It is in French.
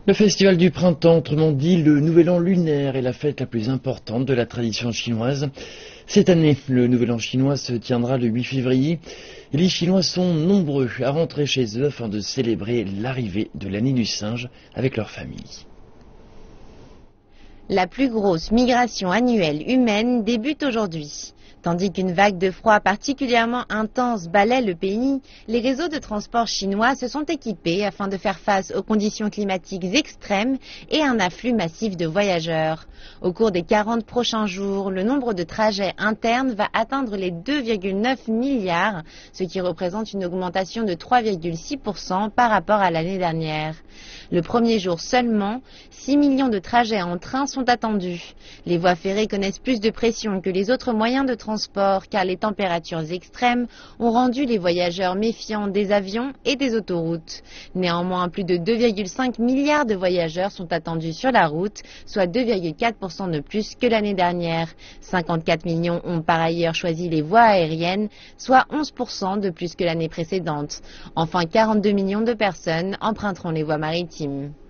Le festival du printemps, autrement dit le Nouvel An lunaire, est la fête la plus importante de la tradition chinoise. Cette année, le Nouvel An chinois se tiendra le 8 février et les Chinois sont nombreux à rentrer chez eux afin de célébrer l'arrivée de l'année du singe avec leur famille. La plus grosse migration annuelle humaine débute aujourd'hui. Tandis qu'une vague de froid particulièrement intense balaie le pays, les réseaux de transport chinois se sont équipés afin de faire face aux conditions climatiques extrêmes et un afflux massif de voyageurs. Au cours des 40 prochains jours, le nombre de trajets internes va atteindre les 2,9 milliards, ce qui représente une augmentation de 3,6% par rapport à l'année dernière. Le premier jour seulement, 6 millions de trajets en train sont attendus. Les voies ferrées connaissent plus de pression que les autres moyens de transport car les températures extrêmes ont rendu les voyageurs méfiants des avions et des autoroutes. Néanmoins, plus de 2,5 milliards de voyageurs sont attendus sur la route, soit 2,4% de plus que l'année dernière. 54 millions ont par ailleurs choisi les voies aériennes, soit 11% de plus que l'année précédente. Enfin, 42 millions de personnes emprunteront les voies maritimes.